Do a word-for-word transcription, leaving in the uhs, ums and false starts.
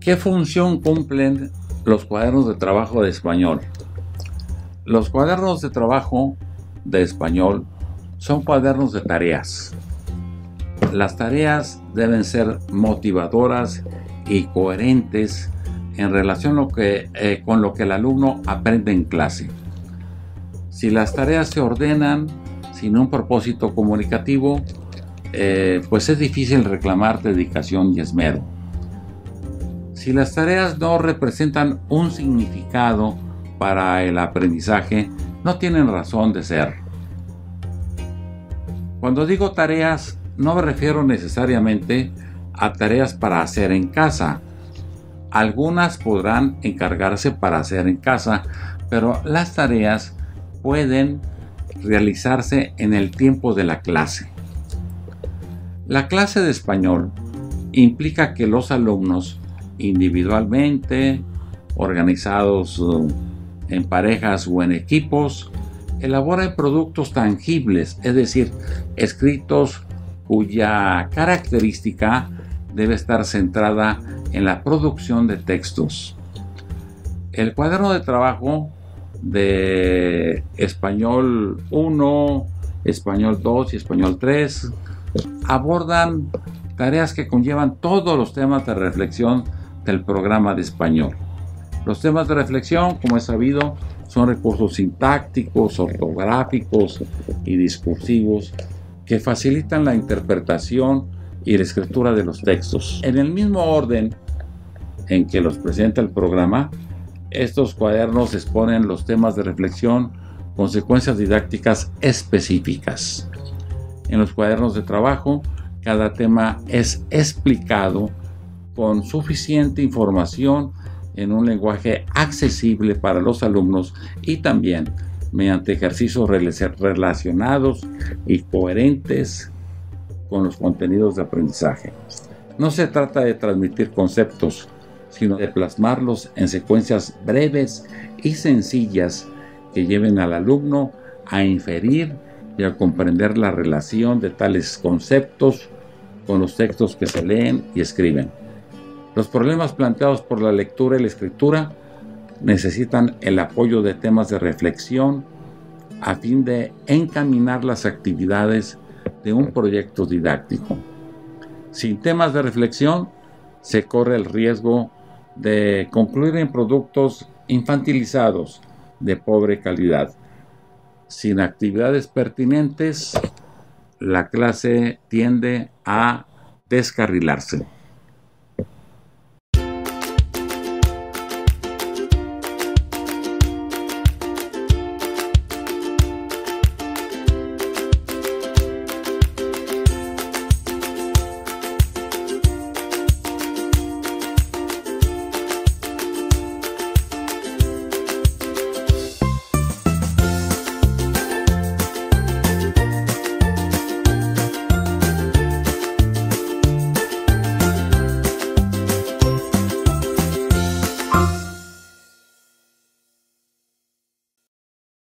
¿Qué función cumplen los cuadernos de trabajo de español? Los cuadernos de trabajo de español son cuadernos de tareas. Las tareas deben ser motivadoras y coherentes en relación lo que, eh, con lo que el alumno aprende en clase. Si las tareas se ordenan sin un propósito comunicativo, eh, pues es difícil reclamar dedicación y esmero. Si las tareas no representan un significado para el aprendizaje, no tienen razón de ser. Cuando digo tareas, no me refiero necesariamente a tareas para hacer en casa. Algunas podrán encargarse para hacer en casa, pero las tareas pueden realizarse en el tiempo de la clase. La clase de español implica que los alumnos, individualmente, organizados en parejas o en equipos, elaboran productos tangibles, es decir, escritos cuya característica debe estar centrada en la producción de textos. El cuaderno de trabajo de español uno, español dos y español tres abordan tareas que conllevan todos los temas de reflexión del programa de español. Los temas de reflexión, como es sabido, son recursos sintácticos, ortográficos y discursivos que facilitan la interpretación y la escritura de los textos. En el mismo orden en que los presenta el programa, estos cuadernos exponen los temas de reflexión, consecuencias didácticas específicas. En los cuadernos de trabajo, cada tema es explicado con suficiente información en un lenguaje accesible para los alumnos y también mediante ejercicios relacionados y coherentes con los contenidos de aprendizaje. No se trata de transmitir conceptos, sino de plasmarlos en secuencias breves y sencillas que lleven al alumno a inferir y a comprender la relación de tales conceptos con los textos que se leen y escriben. Los problemas planteados por la lectura y la escritura necesitan el apoyo de temas de reflexión a fin de encaminar las actividades de un proyecto didáctico. Sin temas de reflexión, se corre el riesgo de concluir en productos infantilizados de pobre calidad. Sin actividades pertinentes, la clase tiende a descarrilarse.